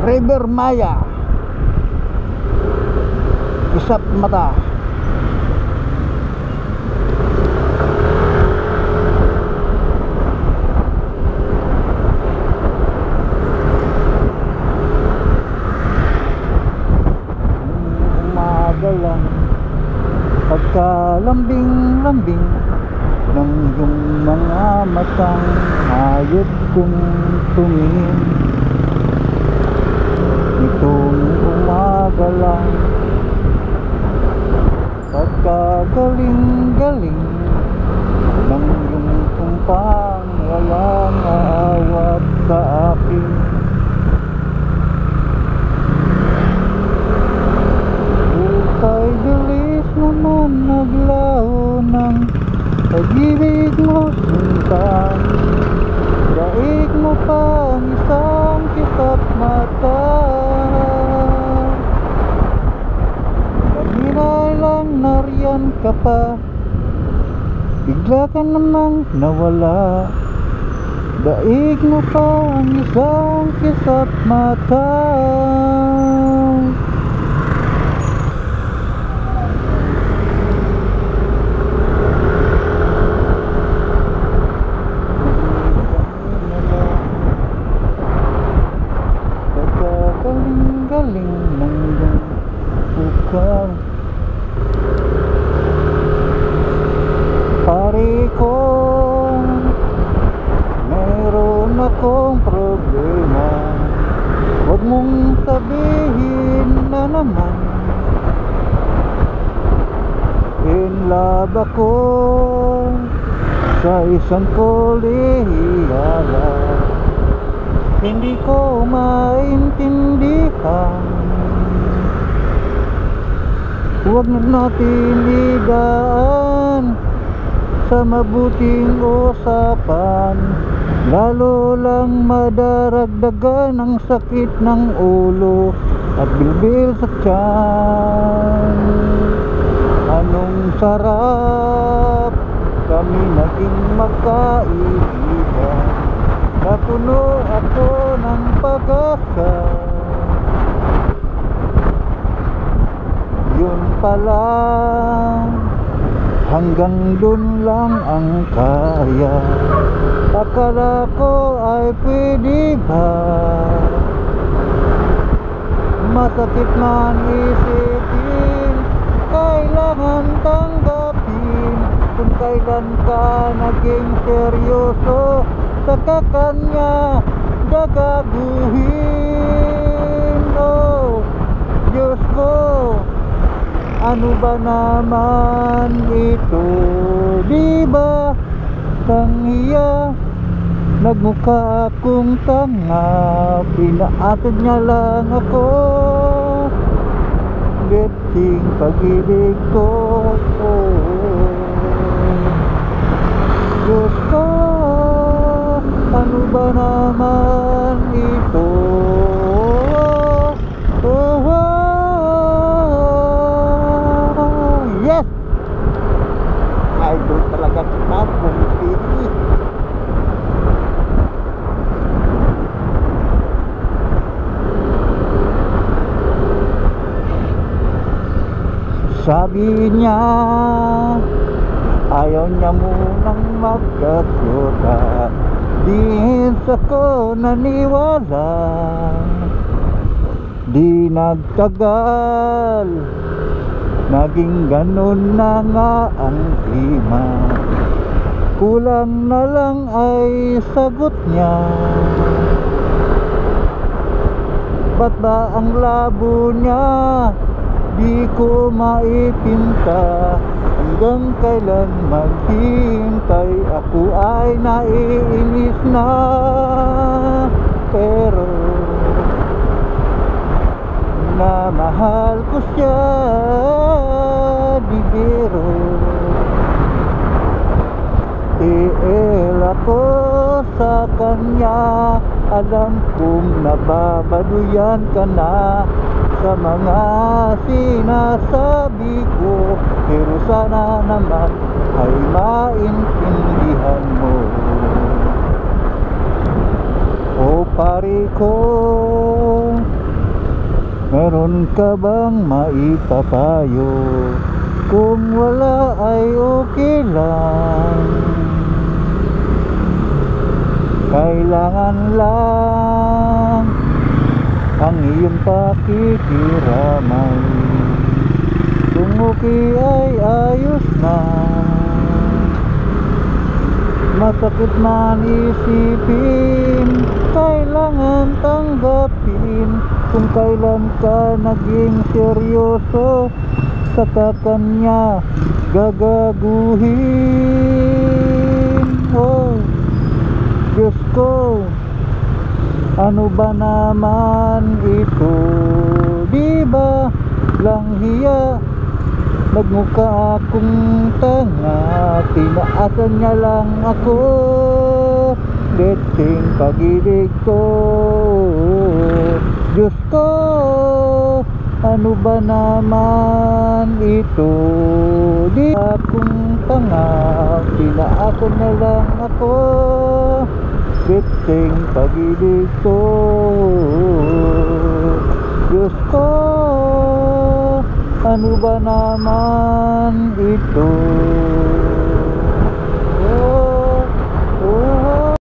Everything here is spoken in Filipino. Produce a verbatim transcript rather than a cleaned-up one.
River Maya, Isap Mata. Umaga lang, pagkalambing-lambing ng iyong mga matang, hayop kong tumingin. Itong umaga lang, pagkagaling-galing ng iyong kumpang, walang aawat sa akin. Ukay bilis naman naglaho ng pag-ibig mo, sinta. Daig mo pa ang isang kisap mata. Kanina lang nariyan ka pa, bigla ka namang nawala. Daig mo pa ang isang kisap mata. Galing ng iyong bukaw, pare ko, meron akong problema. Huwag mong sabihin na naman in love ako sa isang kolehiyala. Hindi ko maintindihan, huwag na natin idaan sa mabuting usapan, lalo lang madaragdagan ang sakit ng ulo at bilbil sa tiyan. Anong sarap kami naging magkaibigan, napuno ako ng pag-asa. Yun pala, hanggang dun lang ang kaya. Akala ko ay pwede ba, masakit man isipin, kailangan tanggapin kung kailan ka naging seryoso sa kakanya gagaguhin. Oh, Diyos ko, ano ba naman ito? Di ba tanghiya, nagmukha akong tanga, pinaatid niya lang ako, beting pag-ibig ko. Oh, Diyos ko, ano ba naman ito? Oh, oh, yes! Idol talaga kita, bumipili. Sabi niya, ayaw niya munang magkasuta. Di ako naniwala, di nagtagal, naging ganun na nga ang klima. Kulang na lang ay sagot niya. Ba't ba ang labo niya di ko maipinta? Hanggang kailan maghintay, ako ay naiinis na. Pero na mahal ko siya, di biro. Iil ako sa kanya, alam kong nababaduyan ka na sa mga sinasabi ko, pero sana naman ay maintindihan mo. O pare ko, Meron ka bang maipapayo? Kung wala ay okay lang. Kailangan lang ang iyong pakikiramay. Kung okay ay ayos na. Masakit man isipin, kailangan tanggapin. Kung kailan ka naging seryoso, saka kanya gagaguhin. Oh, Diyos ko, ano ba naman ito? Di ba lang hiya? Nagmukha akong tanga, tinaasan niya lang ako. Dating pag-ibig ko, Diyos ko, ano ba naman ito? Di akong tanga, tinaasan niya lang ako. Dating pag-ibig ko, Diyos ko, ano ba naman ito?